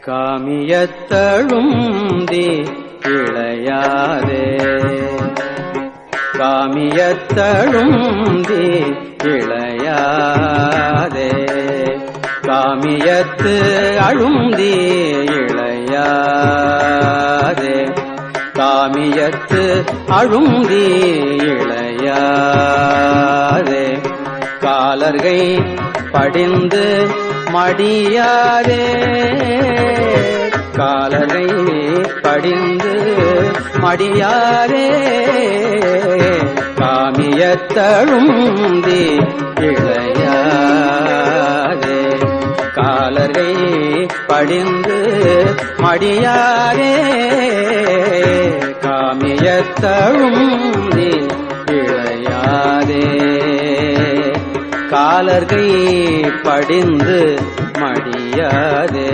காமியத்தழுந்தி இளையாதே காமியத்தழுந்தி இளையாதே காமியத்து அழுந்தி இளையாதே காமியத்து அழுந்தி இளையாதே காலர்கை படிந்து மடியாதே காலரை படிந்து மடியாரே காமியத்தழுந்தி இளையாதே காலரை படிந்து மடியாரே காமியத்தழுந்தி இளையாதே காலர்கை படிந்து மடியாதே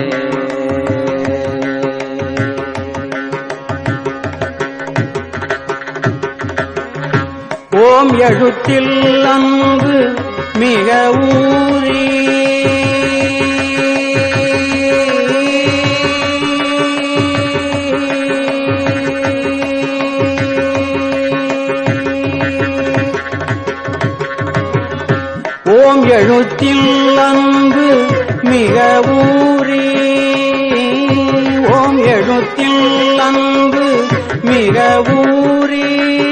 ஓம் எழுத்தில் அன்பு மிக ஊறி ஓம் எழுத்தில் அன்பு மிக ஊறி ஓம் எழுத்தில் அன்பு மிக ஊறி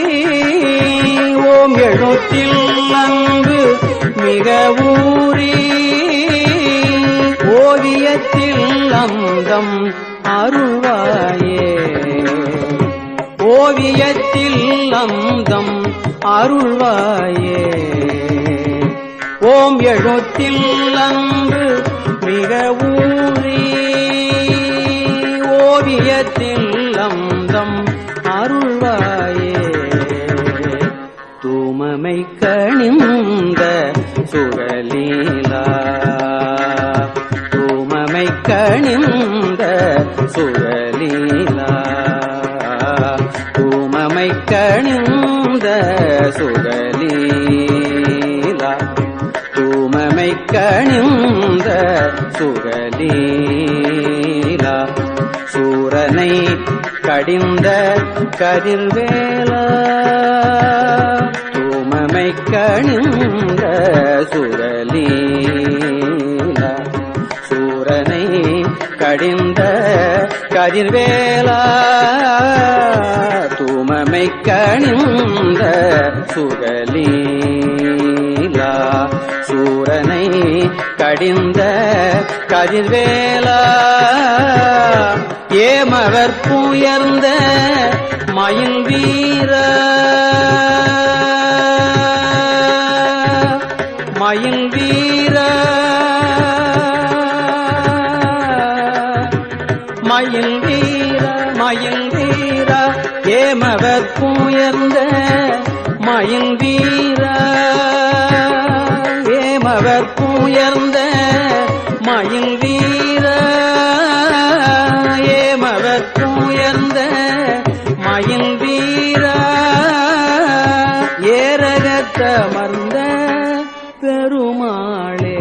ஓம் எழுத்தில் அன்பு மிக ஊறி ஓவியத்தில் அந்தம் அருள்வாயே ஓவியத்தில் அந்தம் அருள்வாயே ஓம் எழுத்தில் அன்பு மிக ஊறி ஓவியத்தில் அந்தம் அருள்வாயே தூமமை கணிந்த சுரலீலா தூமமை கணிந்த சுரலீலா தூமமை கணிந்த சுரலீலா தூமமை கணிந்த சுரலீலா சூரனை கடிந்த கதிர்வேலா தூமமை கணிந்த சுரலீலா சூரனை கடிந்த கதிர்வேலா தூமமை கணிந்த சுரலீலா சூரனை கடிந்த கதிர்வேலா ஏமவர் புயர்ந்த மயில் வீர மயில் வீர மயில் வீர மயில் வீர ஏமவர் புயர்ந்த மயில் வீர ஏமவர் புயர்ந்த மயில் வீர ஏமவர் புயர்ந்த மயில் வீர ஏரகத்தமர்ந்த பெருமாளே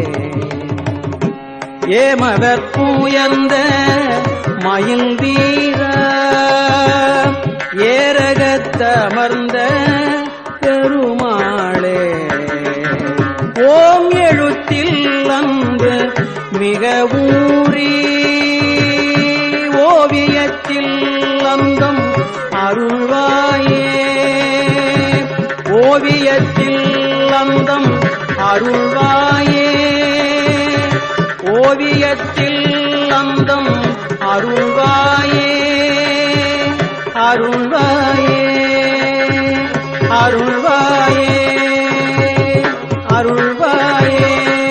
ஏமவர் புயர்ந்த மயில் வீர ஏரகத்தமர்ந்த பெருமாளே ஓம் எழுத்தில் அன்பு மிக ஊறி ஓவியத்தில் அந்தம் அருள்வாயே ஓவியத்தில் அந்தம் அருள்வாயே ஓவியத்தில் அந்தம் அருள்வாயே அருள்வாயே அருள்வாயே அருள்வாயே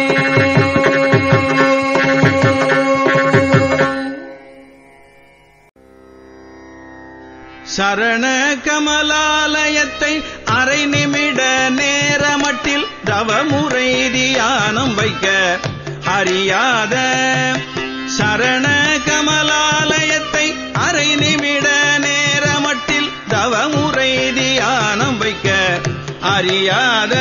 சரண கமலாலயத்தை அரை நிமிட நேரமட்டில் தவமுறை தியானம் வைக்க அறியாத சரண கமலாலயத்தை அரை நிமிட நேரமட்டில் தவமுறை தியானம் வைக்க அறியாத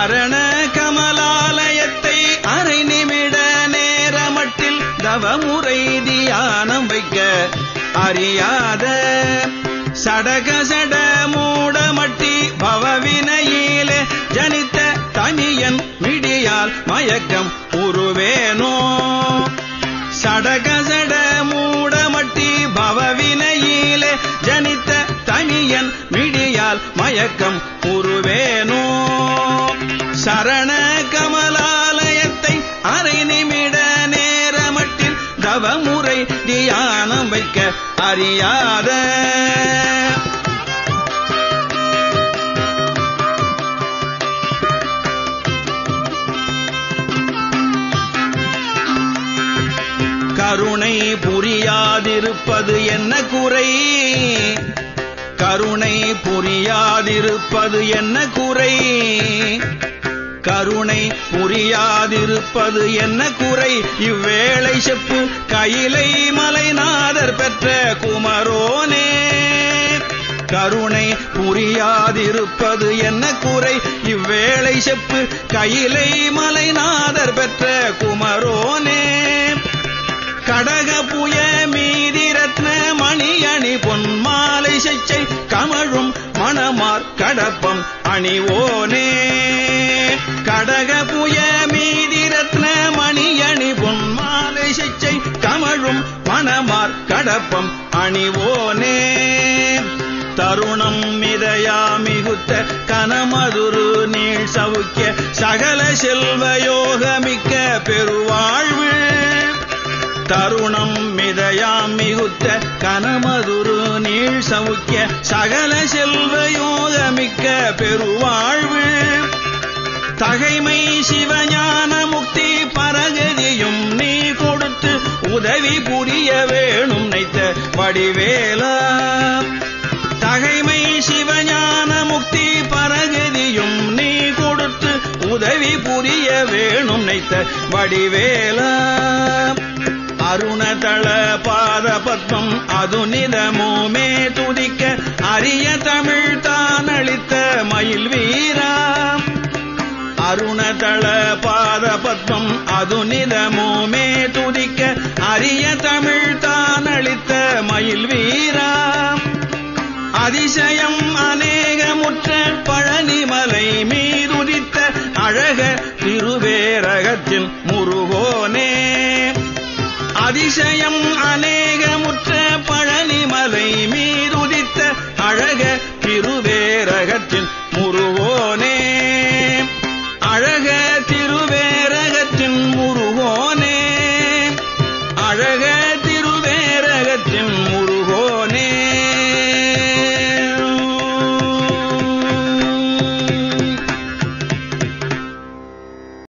சரண கமலாலயத்தை அரை நிமிட நேரமட்டில் தவமுறை தியானம் வைக்க அறியாத சடகசட மூடமட்டி பவவினையிலே ஜனித்த தனியன் மிடியால் மயக்கம் உருவேனோ. சடகசட மூடமட்டி பவவினையிலே ஜனித்த தனியன் மிடியால் மயக்கம் உருவேனோ. சரண கமலாலயத்தை அரை நிமிட நேரமட்டில் தவமுறை தியானம் வைக்க அறியாத கருணை புரியாதிருப்பது என்ன குறை? கருணை புரியாதிருப்பது என்ன குறை? கருணை புரியாதிருப்பது என்ன குறை? இவ்வேளை செப்பு கையிலை மலைநாதர் பெற்ற குமரோனே. கருணை புரியாதிருப்பது என்ன குறை? இவ்வேளை செப்பு கையிலை மலைநாதர் பெற்ற குமரோனே. கடக புய மீதி ரத்ன மணியணி பொன்மாலை செச்சை கமழும் மணமார் கடப்பம் அணிவோனே. கடக புய மீதி ரத்ன மணியணி பொன்மாலை செச்சை கமழும் மணமார் கடப்பம் அணிவோனே. தருணம் மிதயா மிகுத்த கனமதுரு நீள் சவுக்கிய சகல செல்வயோகமிக்க பெருவாழ்வு. தருணம் மிதயாம் மிகுத்த கனமதுரு நீள் சவுக்கிய சகல செல்வயோகமிக்க பெருவாழ்வு. தகைமை சிவஞான முக்தி பரகதியும் நீ கொடுத்து உதவி புரிய வேணும் நைத்த வடிவேலா. தகைமை சிவஞான முக்தி பரகதியும் நீ கொடுத்து உதவி புரிய வேணும் நைத்த வடிவேலா. அருணதள பாத பத்மம் அது நிதமுமே துதிக்க அரிய தமிழ் தான் அளித்த மயில் வீரா. அருணதள பாத பத்மம் அது நிதமுமே துதிக்க அரிய தமிழ் தான் அளித்த மயில் வீரா.